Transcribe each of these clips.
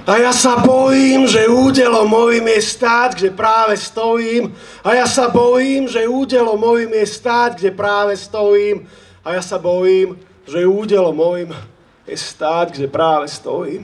A ja sa bojím, že údelom mojím je stáť, kde práve stojím. A ja sa bojím, že údelom mojím je stáť, kde práve stojím. A ja sa bojím, že údelom mojím je stáť, kde práve stojím.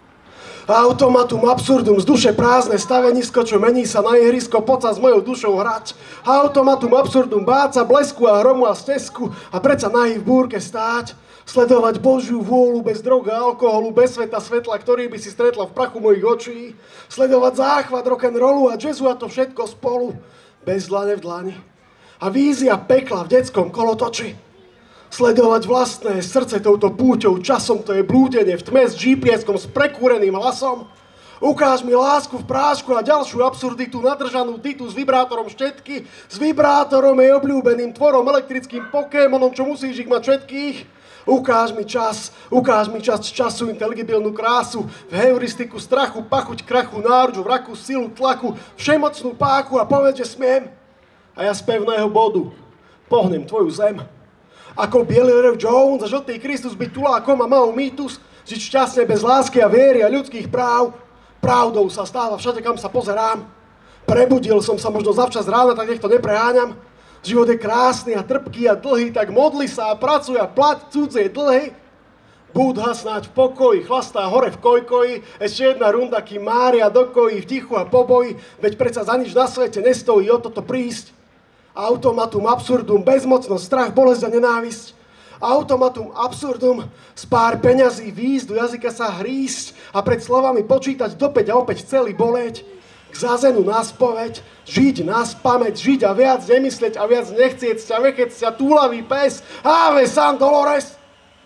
Automatum absurdum, z duše prázdne stavenisko, čo mení sa na ihrisko, poď sa s mojou dušou hrať. Automatum absurdum, báť sa blesku a hromu a stesku a predsa nahý v búrke stáť. Sledovať Božiu vôľu bez drogy a alkoholu, bez sveta svetla, ktorý by si stretla v prachu mojich očí. Sledovať záchvat rock'n'rollu a jazzu a to všetko spolu, bez dlane v dlani. A vízia pekla v detskom kolotoči. Sledovať vlastné srdce touto púťou, časom to je blúdenie v tme s GPS-kom s prekúreným hlasom. Ukáž mi lásku v prášku a ďalšiu absurditu, nadržanú ditu s vibrátorom štetky. S vibrátorom je obľúbeným tvorom, elektrickým pokémonom, čo musíš ich mať všetkých. Ukáž mi čas času, inteligibilnú krásu, v heuristiku strachu, pachuť krachu, náruč, vraku, silu, tlaku, všemocnú páku a povedz, že smiem. A ja z pevného bodu pohnem tvoju zem. Ako bielý Rev Jones a žltý Kristus byť tulákom a mal mýtus, žiť šťastne bez lásky a viery a ľudských práv. Pravdou sa stáva všade, kam sa pozerám. Prebudil som sa možno zavčas rána, tak nech to nepreháňam. Život je krásny a trpký a dlhý, tak modli sa a pracuj a plať cudzie dlhy. Búdha snáď v pokoji, chlastá hore v kojkoji, ešte jedna runda, kým Mária dokojí v tichu a poboji, veď predsa za nič na svete nestojí o toto prísť. Automatum absurdum, bezmocnosť, strach, bolesť a nenávisť. Automatum absurdum, z pár peňazí výjsť, do jazyka sa hrísť a pred slovami počítať dopäť a opäť celý boleť. K zázenu na spoveď, žiť na spamäť, žiť a viac nemyslieť a viac nechcieť ťa ťa túlavý pes, Ave San Dolores.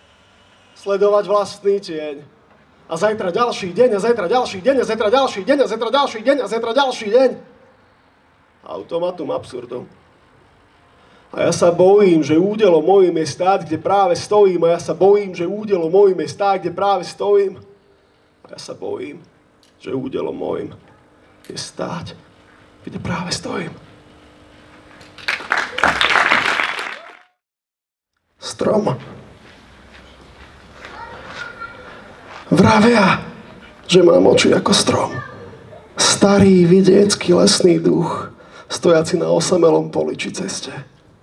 Sledovať vlastný tieň. A zajtra ďalší deň, a zajtra ďalší deň, a zajtra ďalší deň, a zajtra ďalší deň, a zajtra ďalší deň. Automatum absurdum. A ja sa bojím, že údelom mojím je stáť, kde práve stojím. A ja sa bojím, že údelom mojím je stáť, kde práve stojím. A ja sa bojím, že údelom mojím je stáť, kde práve stojím. Strom. Vravia, že mám oči ako strom. Starý vidiecký lesný duch, stojaci na osamelom poli či ceste.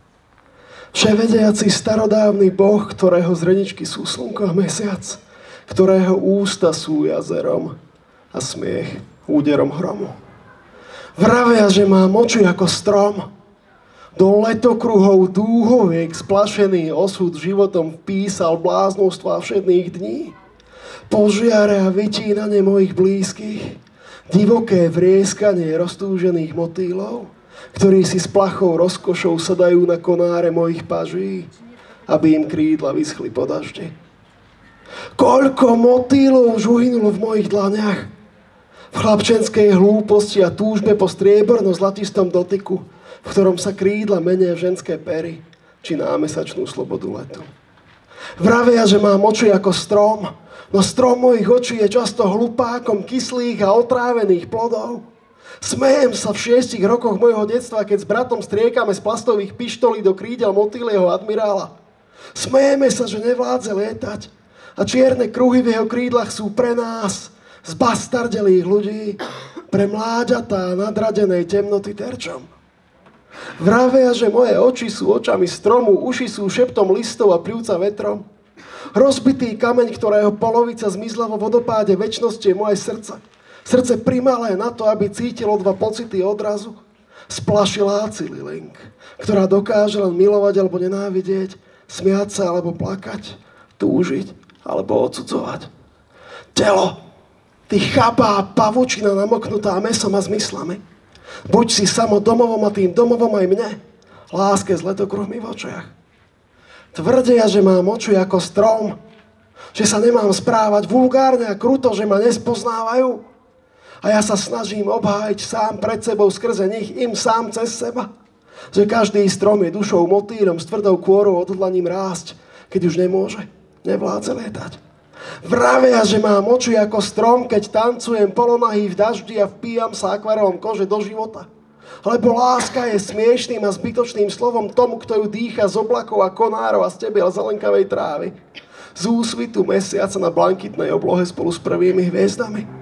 Vševediaci starodávny boh, ktorého zreničky sú slnko a mesiac, ktorého ústa sú jazerom a smiech úderom hromu. Vravia, že mám oči ako strom. Do letokruhov dúhoviek splašený osud životom vpísal bláznostva všedných dní. Požiare a vytínanie mojich blízkych, divoké vrieskanie roztúžených motýlov, ktorí si s plachou rozkošou sadajú na konáre mojich paží, aby im krídla vyschli po daždi. Koľko motýlov už uhynulo v mojich dlaniach, v chlapčenskej hlúposti a túžbe po strieborno-zlatistom dotyku, v ktorom sa krídla menia ženské pery, či námesačnú slobodu letu. Vravia, že mám oči ako strom, no strom mojich očí je často hlupákom kyslých a otrávených plodov. Smejem sa v 6 rokoch mojho detstva, keď s bratom striekame z plastových pištolí do krídel motýlieho admirála. Smejeme sa, že nevládze lietať a čierne kruhy v jeho krídlach sú pre nás, zbastardelých ľudí, pre mláďatá nadradenej temnoty terčom. Vravia, že moje oči sú očami stromu, uši sú šeptom listov a pľúca vetrom. Rozbitý kameň, ktorého polovica zmizla vo vodopáde večnosti, je moje srdce. Srdce primalé na to, aby cítilo dva pocity odrazu. Splašiláci Liling, ktorá dokáže len milovať alebo nenávidieť, smiať sa alebo plakať, túžiť alebo odsudzovať. Telo, ty chabá pavučina namoknutá mesom a zmyslami. Buď si samo domovom a tým domovom aj mne, láske s letokruhmi v očiach. Tvrdia, že mám oči ako strom, že sa nemám správať vulgárne a kruto, že ma nespoznávajú. A ja sa snažím obhájiť sám pred sebou skrze nich, im sám cez seba. Že každý strom je dušou motýlom s tvrdou kôrou odhodlaním rásť, keď už nemôže, nevládze lietať. Vravia, že mám oči ako strom, keď tancujem polonahý v daždi a vpíjam sa akvarelom kože do života. Lebo láska je smiešným a zbytočným slovom tomu, kto ju dýcha z oblakov a konárov a stebiel zelenkavej trávy. Z úsvitu mesiaca na blankitnej oblohe spolu s prvými hviezdami.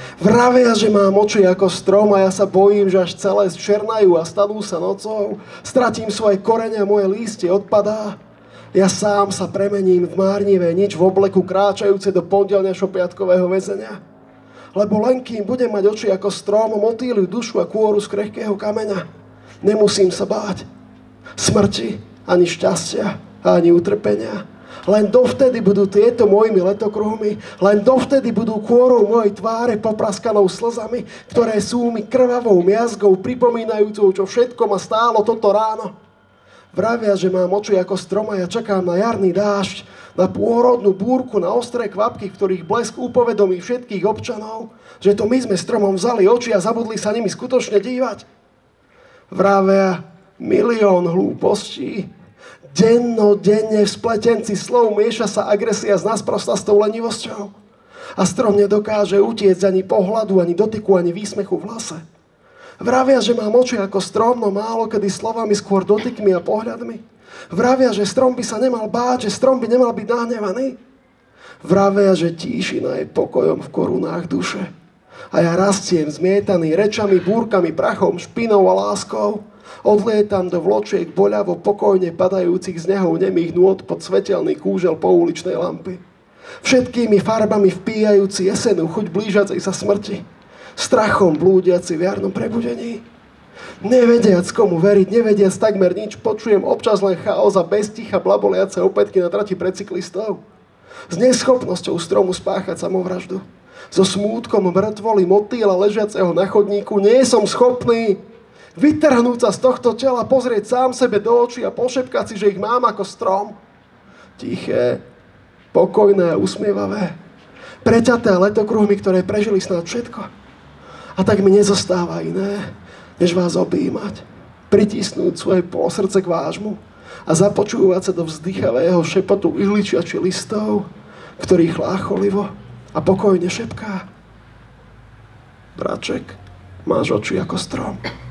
Vravia, že mám oči ako strom a ja sa bojím, že až celé zčernajú a stanú sa nocou. Stratím svoje korene a moje lístie odpadá. Ja sám sa premením v márnivé nič v obleku kráčajúce do pondelňašo piatkového väzenia. Lebo len kým budem mať oči ako strom, motýliu dušu a kôru z krehkého kameňa. Nemusím sa báť smrti, ani šťastia, ani utrpenia. Len dovtedy budú tieto mojimi letokruhmi, len dovtedy budú kôrou mojej tváre popraskanou slzami, ktoré sú mi krvavou miazgou, pripomínajúcou, čo všetko ma stálo toto ráno. Vravia, že mám oči ako strom a ja čakám na jarný dážď, na pôrodnú búrku, na ostré kvapky, ktorých blesk upovedomí všetkých občanov, že to my sme stromom vzali oči a zabudli sa nimi skutočne dívať. Vravia milión hlúpostí. Denne v spletenci slov mieša sa agresia s nasprostastou lenivosťou. A strom nedokáže utiecť ani pohľadu, ani dotyku, ani výsmechu v hlase. Vravia, že mám oči ako strom, no málo kedy slovami, skôr dotykmi a pohľadmi. Vravia, že strom by sa nemal báť, že strom by nemal byť nahnevaný. Vravia, že tíšina je pokojom v korunách duše. A ja rastiem zmietaný rečami, búrkami, prachom, špinou a láskou. Odlietam do vločiek boľavo pokojne padajúcich z nehov nemých nôd pod svetelný kúžel pouličnej lampy. Všetkými farbami vpíjajúci jesenú chuť blížacej sa smrti. Strachom blúdiaci v jarnom prebudení. Nevediac komu veriť, nevediac takmer nič, počujem občas len chaos a bez ticha blaboliace opätky na trati pre cyklistov. S neschopnosťou stromu spáchať samovraždu. So smútkom mŕtvoly motýla ležiaceho na chodníku nie som schopný vytrhnúť sa z tohto tela, pozrieť sám sebe do očí a pošepkať si, že ich mám ako strom. Tiché, pokojné a usmievavé. Preťaté letokruhmi, ktoré prežili snáď všetko. A tak mi nezostáva iné, než vás objímať, pritisnúť svoje polsrdce k vášmu a započúvať sa do vzdychavého šepotu ihličiači listov, ktorý chlácholivo a pokojne šepká. Braček, máš oči ako strom.